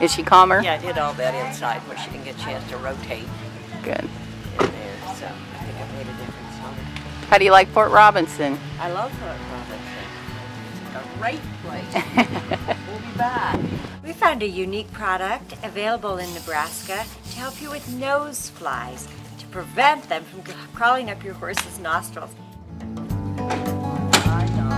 Is she calmer? Yeah, I did all that inside where she didn't get a chance to rotate Good. in there, so I think it made a difference on her. How do you like Fort Robinson? I love Fort Robinson. It's a great place. We'll be back. We found a unique product available in Nebraska to help you with nose flies, to prevent them from crawling up your horse's nostrils. I know.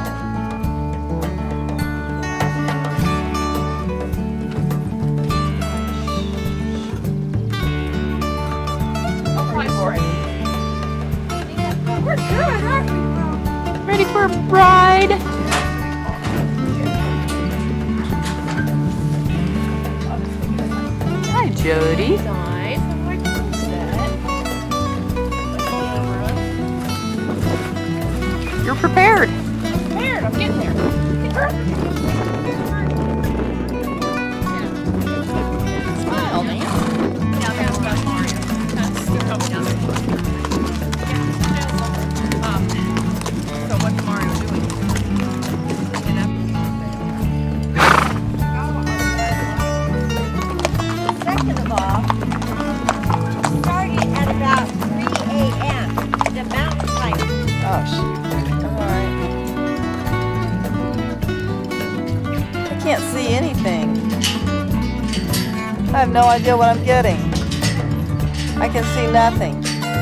We're good, aren't we? Ready for a ride? Hi, Jody. Nice. I'm like, You're prepared. I'm prepared. I'm getting there. Smile, man. Now that's about Mario. So what's Mario doing? Second of all, starting at about 3 a.m. The mountain climbing. Oh, shoot. Alright. I can't see anything. I have no idea what I'm getting. I can see nothing.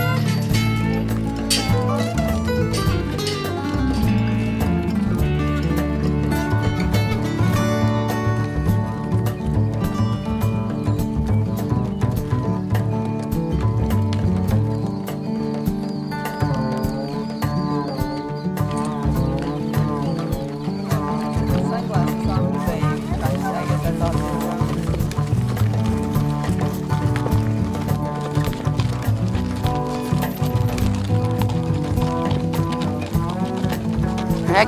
Sunglasses on the same. I guess that's on the Heck.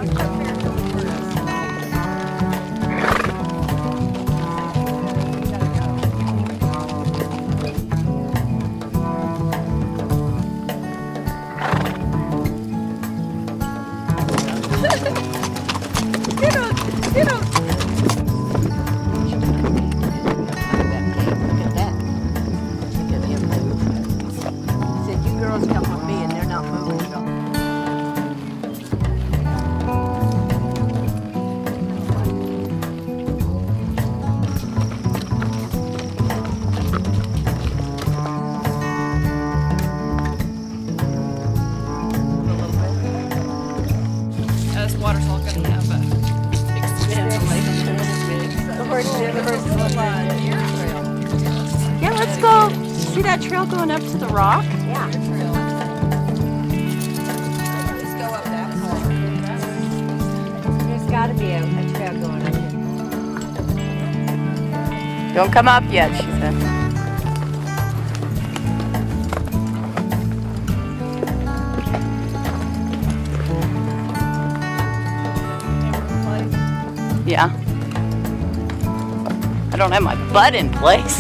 This water's all going to have a big spin. Yeah, let's go. See that trail going up to the rock? Yeah. Let's go up that far. There's got to be a trail going up here. Don't come up yet, she said. Yeah. I don't have my butt in place.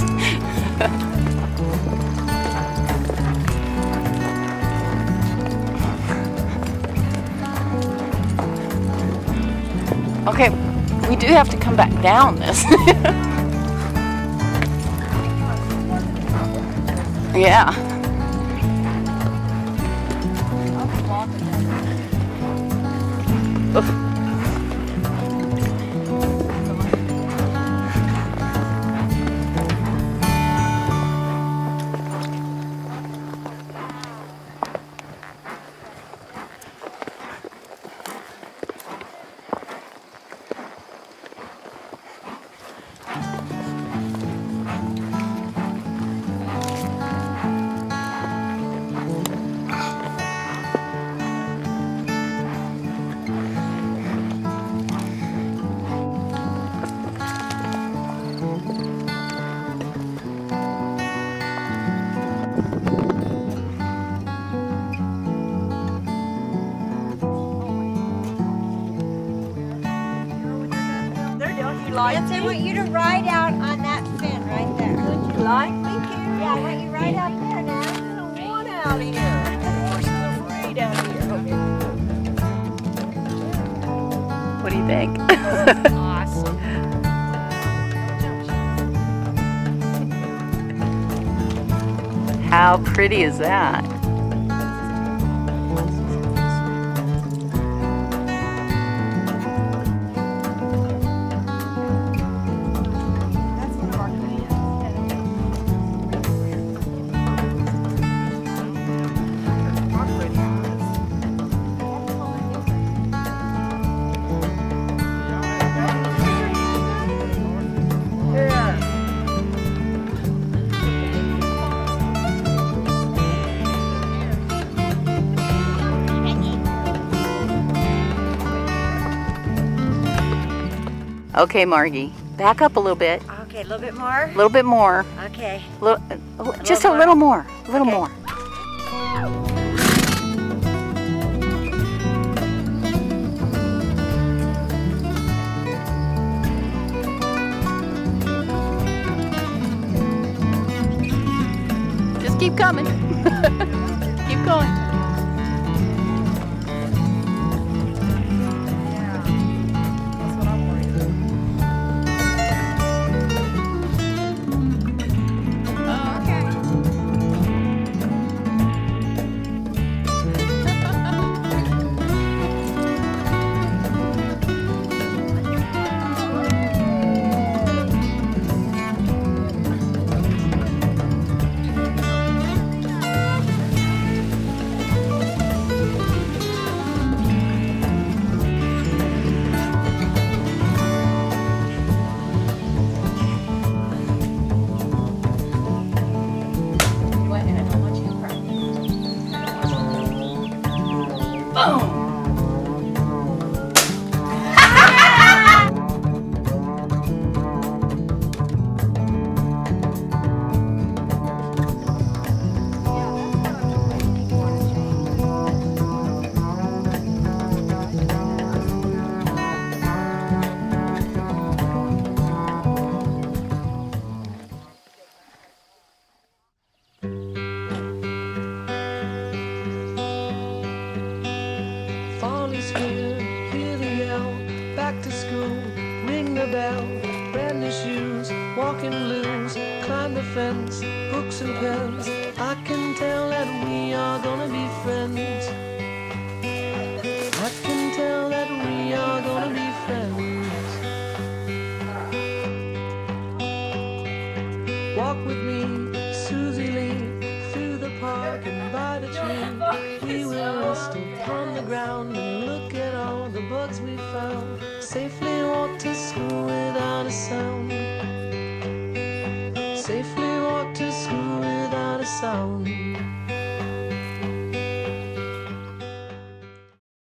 Okay, we do have to come back down this. Yeah. Oof. Yes, I want you to ride out on that fin right there. Would you like me to? Yeah, I want you right out there now. I don't want out here. The horse is afraid out here. What do you think? Awesome. How pretty is that? That's one of our clients. Okay, Margie, back up a little bit. Okay, a little bit more. A little bit more. Okay. Just a little more. A little Okay. more. Just keep coming. Keep going. That's what I'm worried about. Oh, okay. Fall is here, hear the yell, back to school, ring the bell, brand new shoes, walking blues, climb the fence, books and pens, I can tell that we are gonna be friends. I can tell that we are gonna be friends. Walk with me, Susie Lee, through the park and by the tree. We will rest upon the ground and look at all the bugs we found. Safely walk to school without a sound. Safely walk to school without a sound.